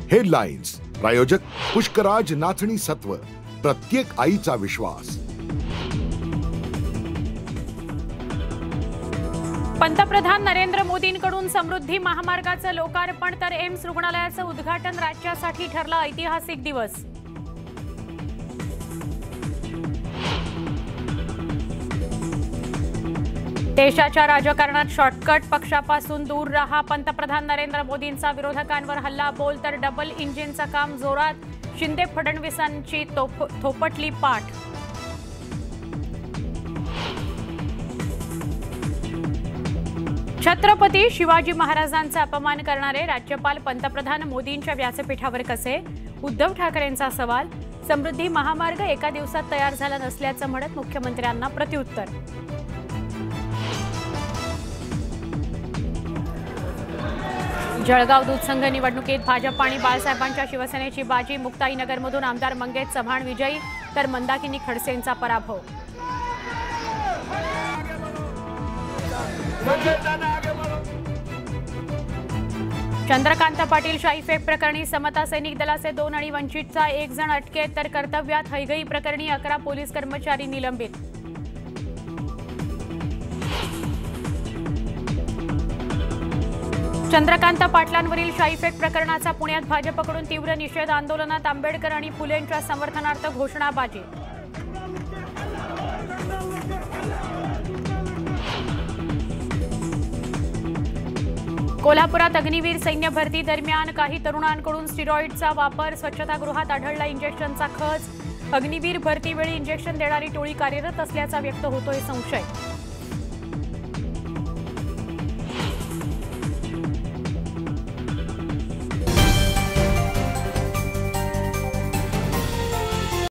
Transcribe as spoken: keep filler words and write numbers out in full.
Headlines प्रायोजक पुष्कराज नाचणी सत्व, प्रत्येक आईचा विश्वास। पंतप्रधान नरेंद्र मोदींकडून समृद्धी महामार्गाचं लोकार्पण तर एम्स रुग्णालयाचं उद्घाटन राज्यासाठी ठरला ऐतिहासिक दिवस। देशाच्या राजकारणात शॉर्टकट, पक्षापासून दूर रहा। पंतप्रधान नरेंद्र मोदींचा विरोधकांवर हल्ला बोल तर डबल इंजिनचं काम जोरात। शिंदे फडणवीसांची तोफ थोपटली पाठ। छत्रपती शिवाजी महाराजांचा अपमान करणारे राज्यपाल पंतप्रधान मोदींच्या व्यासपीठावर कसे? उद्धव ठाकरेंचा सवाल। समृद्धी महामार्ग एका दिवसात तयार झाला नसल्याचं म्हणत मुख्यमंत्र्यांना प्रत्युत्तर। जळगाव दूधसंघ निवडणुकीत भाजप आणि बाळासाहेबांच्या शिवसेनेची बाजी। मुक्ताईनगरमधून आमदार मंगेश चव्हाण विजयी तर मंदाकिनी खडसेंचा पराभव। चंद्रकांत पाटील शाईफेक प्रकरणी समता सैनिक दलाचे दोन आणि वंचितचा एक जण अटकेत तर कर्तव्यात हयगई प्रकरणी अकरा पोलीस कर्मचारी निलंबित। चंद्रकांत पाटलांवरील शाईफेक प्रकरणाचा पुण्यात भाजपकडून तीव्र निषेध। आंदोलनात आंबेडकर आणि फुलेंच्या समर्थनार्थ घोषणाबाजी। कोल्हापुरात अग्निवीर सैन्य भरती दरम्यान काही तरुणांकडून स्टिरॉइडचा वापर। स्वच्छतागृहात आढळला इंजेक्शनचा खच। अग्निवीर भरतीवेळी इंजेक्शन देणारी टोळी कार्यरत असल्याचा व्यक्त होतोय संशय।